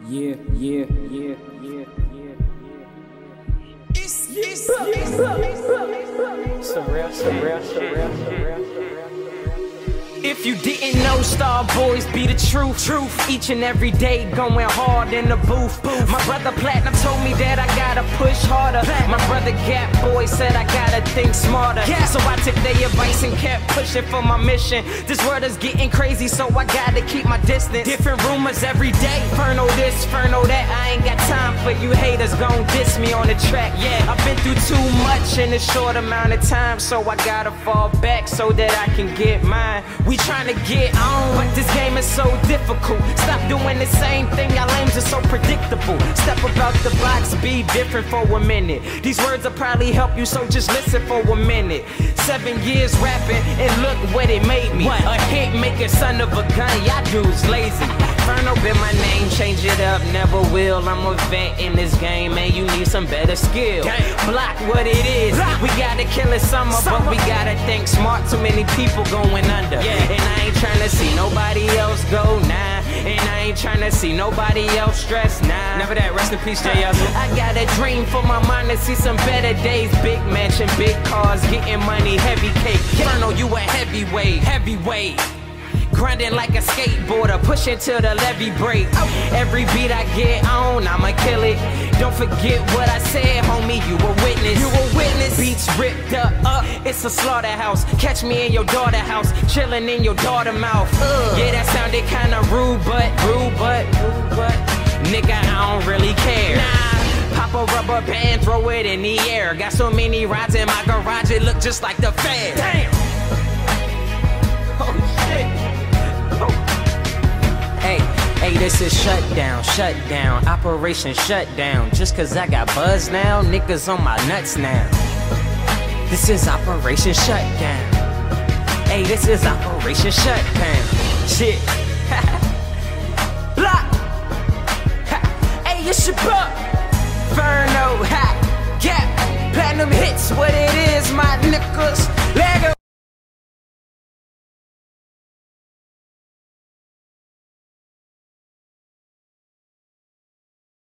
Yeah. If you didn't know, Star Boys be the truth. Each and every day going hard in the booth. My brother Platinum told me that I gotta push harder. My brother Gap Boy said I gotta think smarter. So I took their advice and kept pushing for my mission. This world is getting crazy, so I gotta keep my distance. Different rumors every day. Ferno this, Ferno that. I ain't got time for you haters gon' diss me on the track. Yeah, I've been through too much in a short amount of time, so I gotta fall back so that I can get mine. We tryna get on, but this game is so difficult. Stop doing the same thing, y'all lames are so predictable. Step about the box, be different for a minute. These words will probably help you, so just listen for a minute. 7 years rapping, and look what it made me. A hit making son of a gun, y'all dudes lazy. Ferno been my name, change it up, never will. I'm a vet in this game, man, you need some better skill. Block what it is, we gotta kill it summer, but we gotta think smart. Too many people going under, and I ain't tryna see nobody else go now. And I ain't tryna see nobody else stress now. Never that, rest in peace, Jay Hustle. I got a dream for my mind to see some better days. Big mansion, big cars, getting money, heavy cake. Ferno, you a heavyweight. Grinding like a skateboarder, pushing till the levee break. Every beat I get on, I'ma kill it. Don't forget what I said, homie, you a witness. Beats ripped up, it's a slaughterhouse. Catch me in your daughter house, chilling in your daughter mouth. Yeah, that sounded kinda rude, but nigga, I don't really care. Nah, pop a rubber band, throw it in the air. Got so many rides in my garage, it look just like the fair. Damn. Oh shit. Hey, this is shutdown, Operation Shutdown. Just cause I got buzz now, niggas on my nuts now. This is Operation Shutdown. Hey, this is Operation Shutdown. Shit. Block. Hey, it's your buck. Ferno, Gap, Platinum hits, what it is, my niggas. Lego.